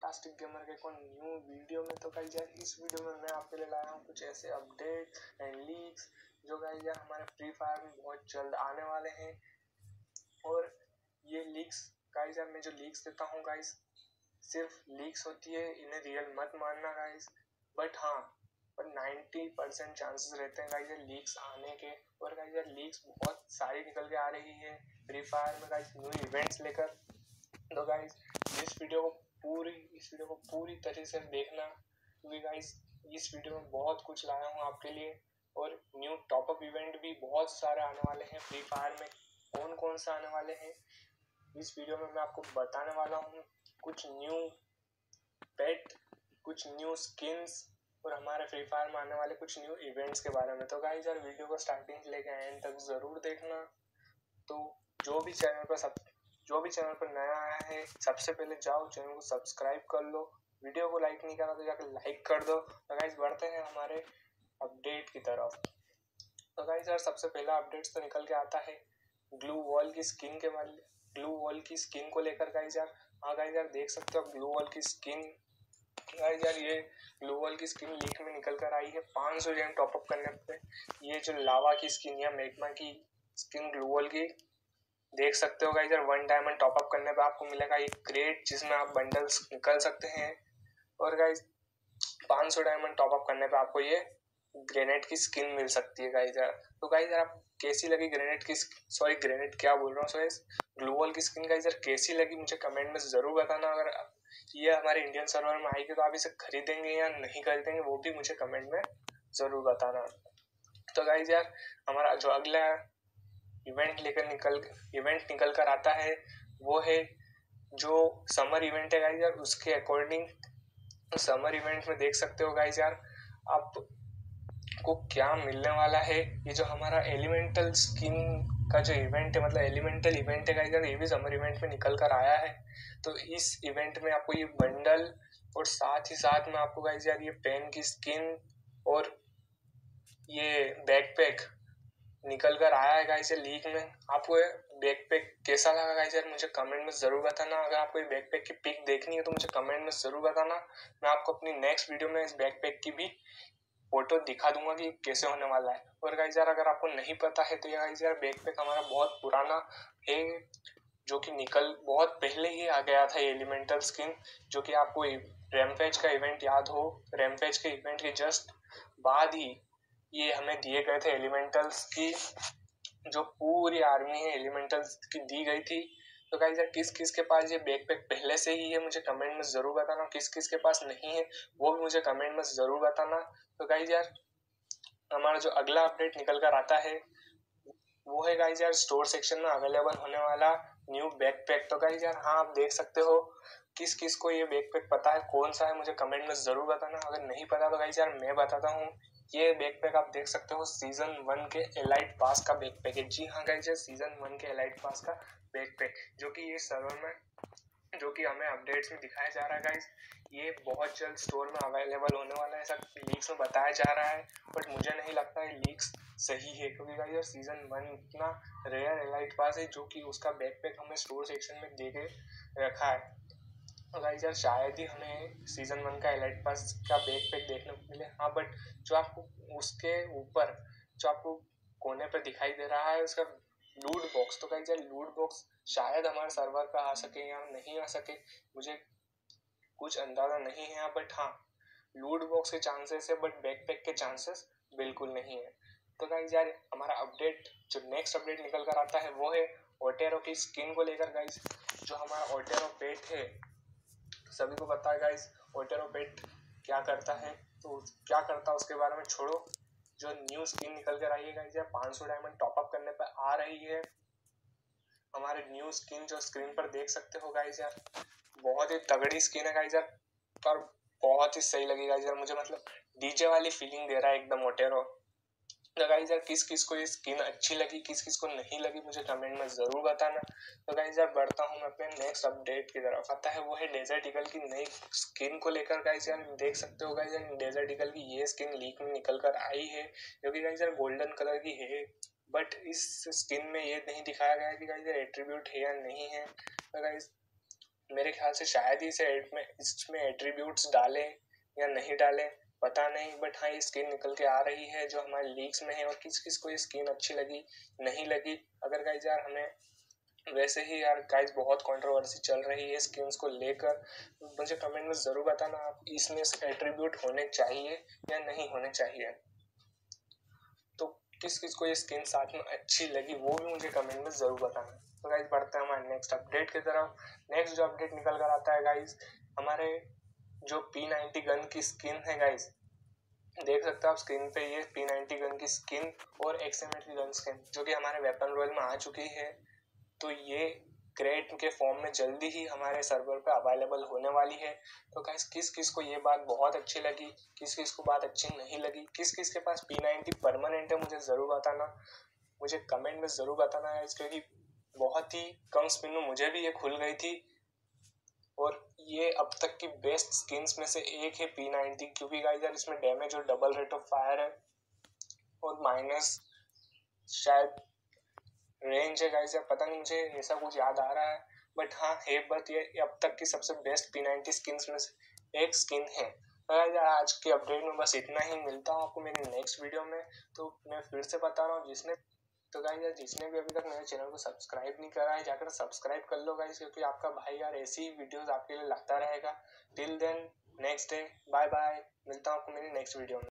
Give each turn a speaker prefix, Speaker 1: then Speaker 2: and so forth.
Speaker 1: Fantastic gamer के एक new video में। तो गाइस यार इस वीडियो में मैं आपके लिए लाया हूँ कुछ ऐसे अपडेट एंड लीक्स जो गाइस यार हमारे फ्री फायर में बहुत जल्द आने वाले हैं। और ये लीक्स गाइस यार मैं जो लीक्स देता हूँ गाइस सिर्फ लीक्स होती है, इन्हें रियल मत मानना गाइस। बट हाँ, पर 90% चांसेस रहते हैं गाइस यार लीक्स आने के। और गाइस यार लीक्स बहुत सारी निकल के आ रही है फ्री फायर में गाइस न्यू इवेंट्स लेकर। तो गाइस इस वीडियो को पूरी तरह से देखना, क्योंकि गाइस इस वीडियो में बहुत कुछ लाया हूँ आपके लिए। और न्यू टॉपअप इवेंट भी बहुत सारे आने वाले हैं फ्री फायर में। कौन कौन से आने वाले हैं इस वीडियो में मैं आपको बताने वाला हूँ। कुछ न्यू पेट, कुछ न्यू स्किन्स और हमारे फ्री फायर में आने वाले कुछ न्यू इवेंट्स के बारे में। तो गाइस यार वीडियो को स्टार्टिंग से लेकर एंड तक जरूर देखना। तो जो भी चैनल पर नया आया है सबसे पहले जाओ चैनल को सब्सक्राइब कर लो। वीडियो को लाइक नहीं करा तो जाकर लाइक कर दो। तो गाइस बढ़ते हैं हमारे अपडेट की तरफ। तो गाइस यार सबसे पहला अपडेट तो निकल के आता है ग्लू वॉल की स्किन को लेकर गाइस यार। हाँ गाइस यार देख सकते हो ग्लू वॉल की स्किन। गाइस यार ये ग्लू वॉल की स्किन लीक में निकल कर आई है 500 जेम टॉपअप करने पे। ये जो लावा की स्किन या मैग्मा की स्किन ग्लू वॉल की देख सकते हो गाइस यार 1 डायमंड टॉपअप करने पे आपको मिलेगा एक क्रेट जिसमें आप बंडल्स निकल सकते हैं। और गाइस 500 डायमंड टॉपअप करने पे आपको ये ग्रेनेड की स्किन मिल सकती है गाइस यार। तो गाइस यार आपको कैसी लगी ग्रेनेड क्या बोल रहा हूँ ग्लू वॉल की स्किन गाइस यार कैसी लगी मुझे कमेंट में जरूर बताना। अगर ये हमारे इंडियन सर्वर में आएगी तो आप इसे खरीदेंगे या नहीं खरीदेंगे वो भी मुझे कमेंट में जरूर बताना। तो गाइस यार हमारा जो अगला इवेंट निकल कर आता है वो है जो समर इवेंट है गाइस यार। उसके अकॉर्डिंग समर इवेंट में देख सकते हो गाइस यार आपको क्या मिलने वाला है। ये जो हमारा एलिमेंटल स्किन का जो इवेंट है, मतलब एलिमेंटल इवेंट है गाइस यार, ये भी समर इवेंट में निकल कर आया है। तो इस इवेंट में आपको ये बंडल और साथ ही साथ में आपको गाइस यार ये पेन की स्किन और ये बैकपैक निकल कर आया है गाइस यार लीक में। आपको ये बैकपैक कैसा लगा गाइस यार मुझे कमेंट में जरूर बताना। अगर आपको ये बैकपैक की पिक देखनी है तो मुझे कमेंट में जरूर बताना। मैं आपको अपनी नेक्स्ट वीडियो में इस बैकपैक की भी फोटो दिखा दूंगा कि कैसे होने वाला है। और गाइस यार अगर आपको नहीं पता है तो ये गाइस यार बैकपैक हमारा बहुत पुराना है जो कि निकल बहुत पहले ही आ गया था एलिमेंटल स्किन। जो कि आपको रैम्पेज का इवेंट याद हो, रैम्पेज के इवेंट के जस्ट बाद ही ये हमें दिए गए थे एलिमेंटल्स की जो पूरी आर्मी है एलिमेंटल्स की दी गई थी। तो गाइस यार किस किस के पास ये बैकपैक पहले से ही है मुझे कमेंट में जरूर बताना। किस किस के पास नहीं है वो भी मुझे कमेंट में जरूर बताना। तो गाइस यार हमारा जो अगला अपडेट निकल कर आता है वो है गाइस यार स्टोर सेक्शन में अवेलेबल होने वाला न्यू बैकपैक। तो गाइस यार हाँ आप देख सकते हो किस किस को ये बैकपैक पता है कौन सा है मुझे कमेंट में जरूर बताना। अगर नहीं पता तो गाइस यार मैं बताता हूँ। ये बैकपैक आप देख सकते हो सीजन 1 के एलाइट पास का बैकपैक है। जी हाँ गाइस, सीजन 1 के एलाइट पास का बैकपैक जो कि ये सर्वर में जो कि हमें अपडेट्स में दिखाया जा रहा है गाइस। ये बहुत जल्द स्टोर में अवेलेबल होने वाला है ऐसा लीक्स में बताया जा रहा है। बट मुझे नहीं लगता है लीक्स सही है, क्योंकि गाइस यार सीजन 1 इतना रेयर एलाइट पास है जो कि उसका बैकपैक हमें स्टोर सेक्शन में दे के रखा है। तो गाइस यार शायद ही हमें सीजन 1 का एलाइट पास का बैकपैक देखने को मिले। हाँ बट जो आपको उसके ऊपर जो आपको कोने पर दिखाई दे रहा है उसका लूट बॉक्स, तो गाइस यार लूट बॉक्स शायद हमारे सर्वर पर आ सके या नहीं आ सके मुझे कुछ अंदाजा नहीं है। बट हाँ लूट बॉक्स के चांसेस है बट बैकपैक के चांसेस बिल्कुल नहीं है। तो गाइस यार हमारा अपडेट जो नेक्स्ट अपडेट निकल कर आता है वो है ओटेरो की स्किन को लेकर गाइस। जो हमारा ओटेरो पेट है सभी को पता है गाइस ओटेरो पेट क्या करता है। तो क्या करता है उसके बारे में छोड़ो, जो न्यू स्किन निकल कर आई है गाइस यार 500 डायमंड टॉपअप करने पर आ रही है। हमारे न्यू स्किन जो स्क्रीन पर देख सकते हो गाइस यार बहुत ही तगड़ी स्किन है गाइस यार, पर बहुत ही सही लगी गाइस यार मुझे, मतलब डीजे वाली फीलिंग दे रहा है एकदम ओटेरो। तो गाइस यार किस किस को ये स्किन अच्छी लगी किस किस को नहीं लगी मुझे कमेंट में जरूर बताना। तो गाइस यार बढ़ता हूँ मैं अपने नेक्स्ट अपडेट की तरफ। आता है वो है डेजर्ट ईगल की नई स्किन को लेकर गाइस यार। देख सकते हो गाइस यार डेजर्ट ईगल की ये स्किन लीक में निकल कर आई है जो कि गाइस यार गोल्डन कलर की है। बट इस स्किन में ये नहीं दिखाया गया कि गाइस यार एट्रीब्यूट है या नहीं है। तो गाइस मेरे ख्याल से शायद ही इसमें एट्रीब्यूट्स डाले या नहीं डाले, पता नहीं, बट हाँ ये स्किन निकल के आ रही है जो हमारे लीक्स में है। और किस किस को ये स्किन अच्छी लगी नहीं लगी, अगर गाइज यार हमें वैसे ही यार गाइज बहुत कंट्रोवर्सी चल रही है स्किन्स को लेकर, मुझे कमेंट में ज़रूर बताना आप इसमें एट्रीब्यूट होने चाहिए या नहीं होने चाहिए। तो किस किस को ये स्किन साथ में अच्छी लगी वो भी मुझे कमेंट में ज़रूर बताना। तो गाइज बढ़ते हैं हमारे नेक्स्ट अपडेट की तरफ। नेक्स्ट जो अपडेट निकल कर आता है गाइज, हमारे जो P90 गन की स्किन है गाइज, देख सकते हो आप स्क्रीन पे ये P90 गन की स्किन और XM8 की गन स्किन जो कि हमारे वेपन रॉयल में आ चुकी है। तो ये क्रेट के फॉर्म में जल्दी ही हमारे सर्वर पे अवेलेबल होने वाली है। तो गाइस किस किस को ये बात बहुत अच्छी लगी, किस किस को बात अच्छी नहीं लगी, किस किस के पास P90 परमानेंट है, मुझे ज़रूर बताना, मुझे कमेंट में ज़रूर बताना गाइस, क्योंकि बहुत ही कम स्पिन में मुझे भी ये खुल गई थी और ये अब तक की बेस्ट स्किन्स में से एक है P90, क्योंकि गाइस यार इसमें डैमेज और डबल रेट ऑफ फायर है और माइनस शायद रेंज है गाइस, या पता नहीं, मुझे ऐसा कुछ याद आ रहा है, बट हाँ है, बट ये अब तक की सबसे बेस्ट P90 स्किन्स में से एक स्किन है। यार आज के अपडेट में बस इतना ही, मिलता हूँ आपको मेरी नेक्स्ट वीडियो में। तो मैं फिर से बता रहा हूँ जिसने भी अभी तक मेरे चैनल को सब्सक्राइब नहीं करा है जाकर सब्सक्राइब कर लो गाइस, क्योंकि आपका भाई यार ऐसी ही वीडियोस आपके लिए लाता रहेगा। Till then next day, bye bye, मिलता हूँ आपको मेरी नेक्स्ट वीडियो में।